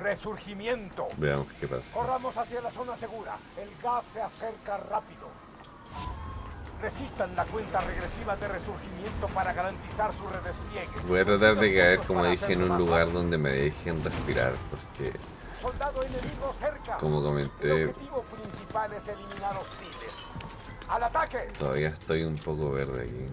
Resurgimiento. Veamos qué pasa. Corramos hacia la zona segura. El gas se acerca rápido. Resistan la cuenta regresiva de resurgimiento para garantizar su redespliegue. Voy a tratar de caer, como dije, en un lugar donde me dejen respirar, porque, Soldado enemigo cerca. como El comenté, objetivo principal es eliminar hostiles. ¡Al ataque! todavía estoy un poco verde aquí.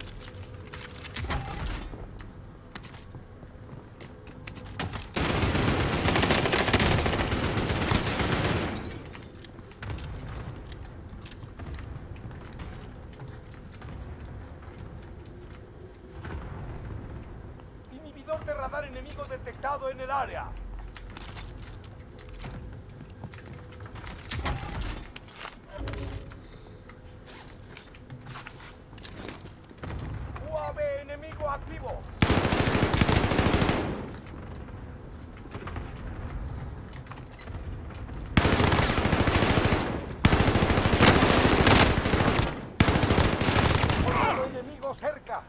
Inhibidor de radar enemigo detectado en el área. UAV enemigo activo. Soldado enemigo cerca.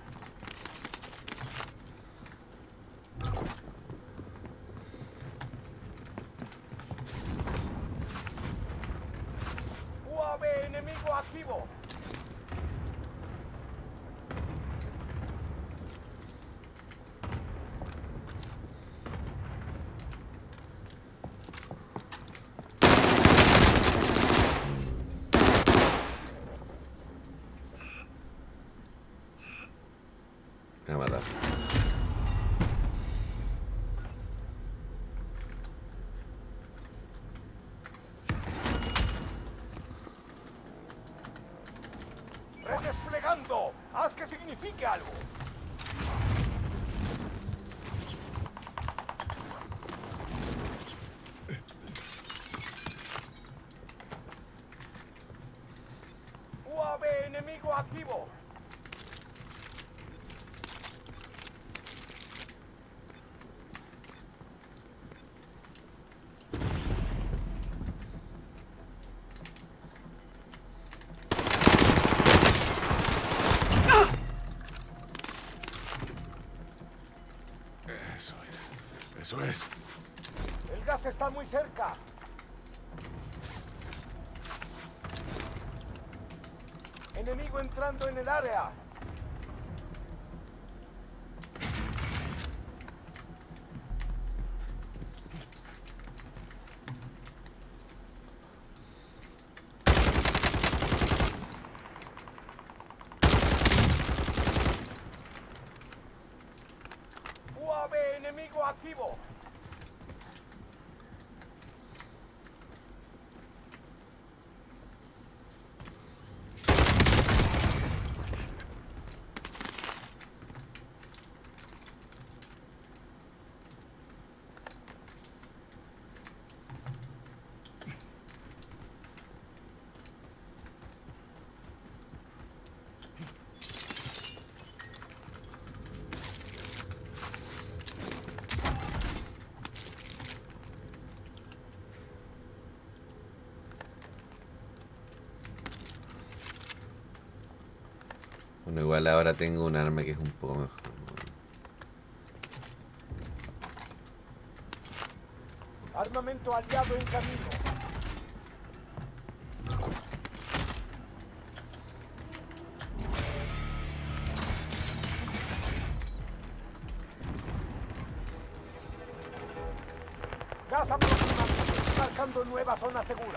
UAV enemigo activo. Me va a matar. Redesplegando. Haz que signifique algo. UAV enemigo activo. Eso es. Eso es. El gas está muy cerca. Enemigo entrando en el área. UAV enemigo activo. Bueno, igual ahora tengo un arma que es un poco mejor. Armamento aliado en camino. Gas aproximando, marcando nueva zona segura.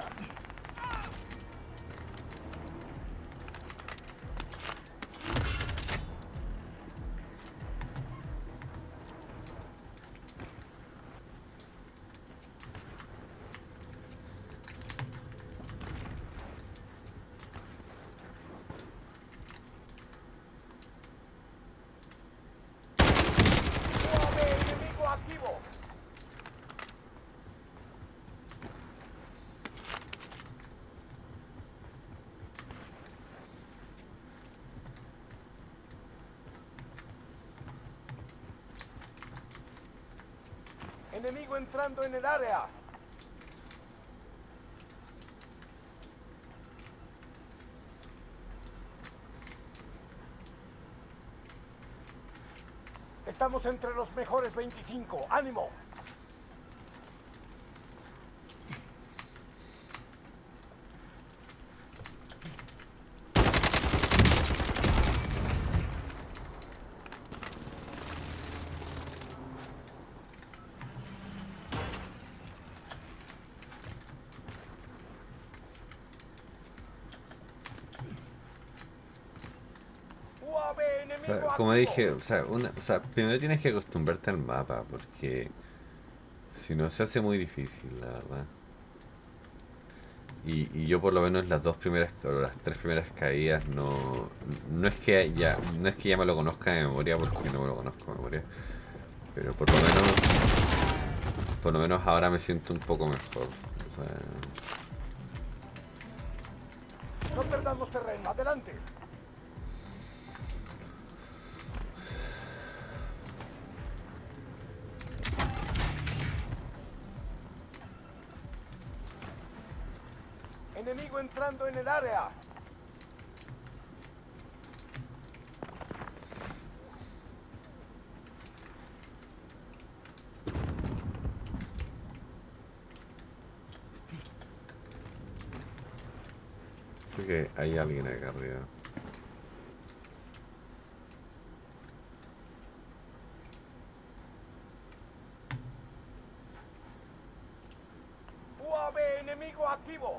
UAV enemigo activo. Enemigo entrando en el área. Estamos entre los mejores 25. ¡Ánimo! Como dije, o sea, primero tienes que acostumbrarte al mapa, porque si no se hace muy difícil, la verdad. Y yo por lo menos las dos primeras o las tres primeras caídas no es que ya me lo conozca de memoria, porque no me lo conozco de memoria, pero por lo menos ahora me siento un poco mejor. O sea, No perdamos terreno. Adelante. Enemigo entrando en el área. creo que hay alguien acá arriba. UAV enemigo activo.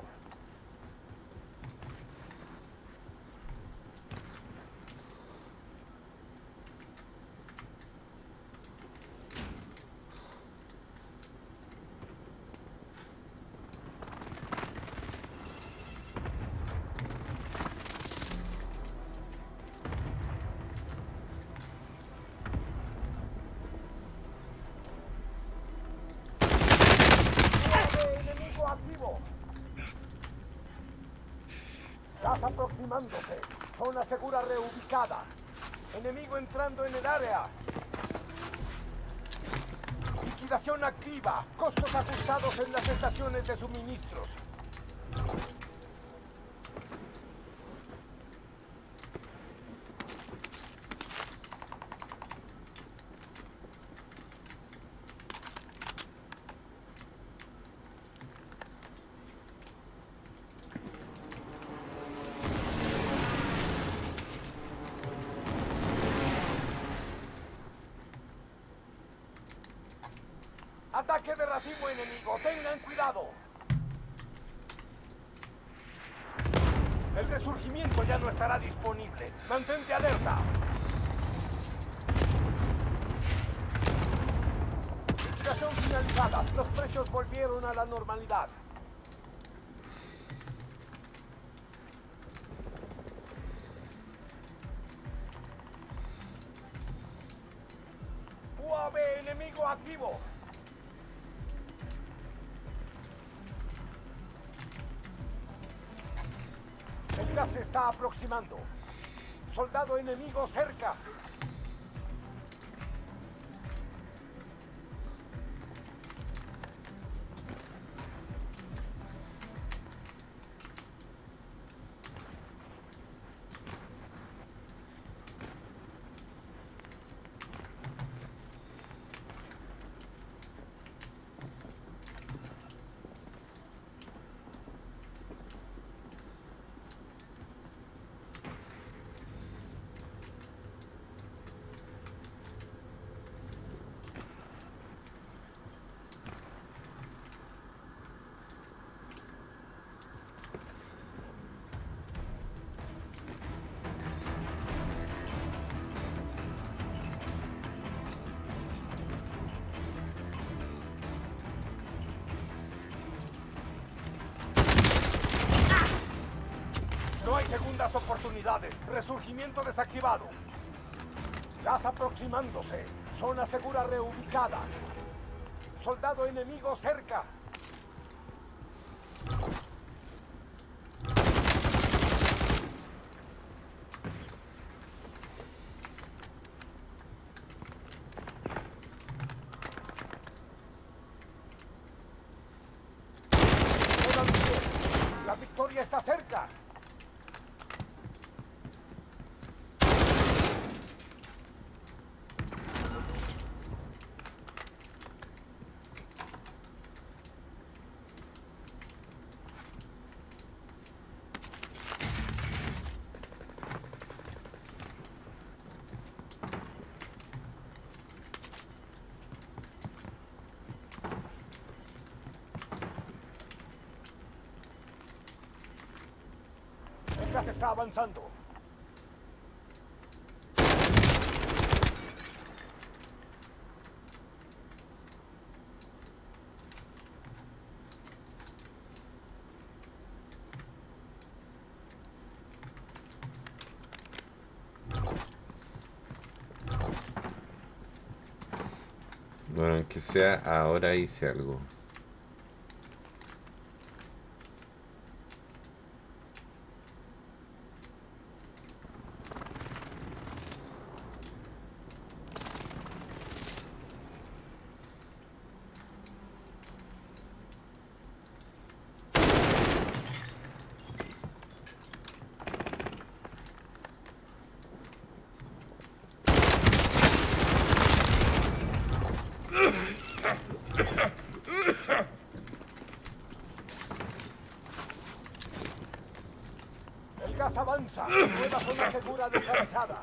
Enemigo activo. Gas aproximándose. Zona segura reubicada. Enemigo entrando en el área. Liquidación activa. Costos ajustados en las estaciones de suministros. Ataque de racimo enemigo. Tengan cuidado. El resurgimiento ya no estará disponible. Mantente alerta. Liquidación finalizada. Los precios volvieron a la normalidad. UAV enemigo activo. El gas se está aproximando. Soldado enemigo cerca. No hay segundas oportunidades. Resurgimiento desactivado. Gas aproximándose. Zona segura reubicada. Soldado enemigo cerca. Quedan 10. La victoria está cerca. El gas está avanzando. Bueno, que sea ahora hice algo. El gas avanza. Nueva zona segura descansada.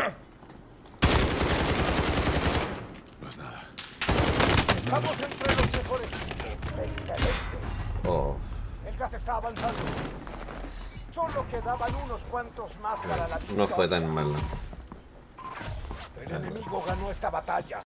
No es nada. Estamos entre los mejores. Excelente. Oh, El gas está avanzando. Solo quedaban unos cuantos más para la victoria. no fue tan malo. El enemigo ganó esta batalla.